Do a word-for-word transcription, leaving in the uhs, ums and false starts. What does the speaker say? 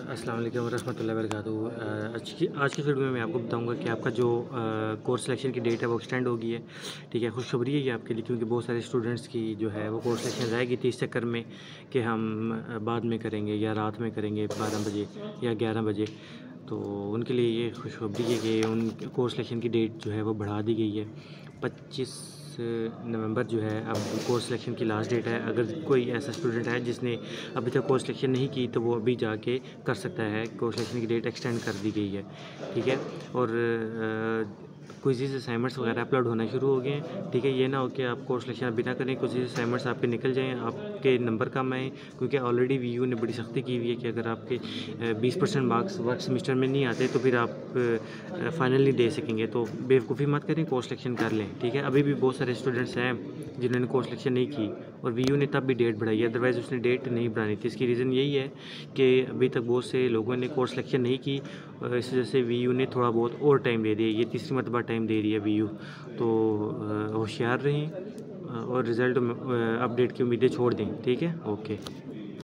अस्सलाम वालेकुम रहमतुल्लाहि व बरकातुहू। अ, आज की आज की वीडियो में मैं आपको बताऊंगा कि आपका जो कोर्स सिलेक्शन की डेट है वो एक्सटेंड हो गई है। ठीक है, खुशखबरी है ये आपके लिए, क्योंकि बहुत सारे स्टूडेंट्स की जो है वो कोर्स सिलेक्शन रह गई थी इस चक्कर में कि हम अ, बाद में करेंगे या रात में करेंगे बारह बजे या ग्यारह बजे। तो उनके लिए ये खुशखबरी है कि उन कोर्स सिलेक्शन की डेट जो है वो बढ़ा दी गई है। पच्चीस नवंबर जो है अब कोर्स सिलेक्शन की लास्ट डेट है। अगर कोई ऐसा स्टूडेंट है जिसने अभी तक कोर्स सिलेक्शन नहीं की तो वो अभी जाके कर सकता है। कोर्स सिलेक्शन की डेट एक्सटेंड कर दी गई है। ठीक है, और क्विज़ असाइनमेंट्स वगैरह अपलोड होना शुरू हो गए हैं। ठीक है, ये ना हो कि आप कोर्स सिलेक्शन अभी ना करें, क्विज़ असाइनमेंट्स आपके निकल जाएँ, आपके नंबर कम आए, क्योंकि ऑलरेडी वी यू ने बड़ी सख्ती की हुई है कि अगर आपके बीस परसेंट मार्क्स वर्क सेमेस्टर में नहीं आते तो फिर आप फाइनल नहीं दे सकेंगे। तो बेवकूफ़ी मत करें, कोर्स सिलेक्शन कर लें। ठीक है, अभी भी बहुत सारे स्टूडेंट्स हैं जिन्होंने कोर्स सिलेक्शन नहीं की और वी यू ने तब भी डेट बढ़ाई है, अदरवाइज़ उसने डेट नहीं बढ़ानी थी। इसकी रीज़न यही है कि अभी तक बहुत से लोगों ने कोर्स सिलेक्शन नहीं की, इस वजह से वी यू ने थोड़ा बहुत और टाइम दे दिया। ये तीसरी मरतबा टाइम दे रही है वी यू। तो होशियार रहें और रिज़ल्ट अपडेट की उम्मीदें छोड़ दें। ठीक है, ओके।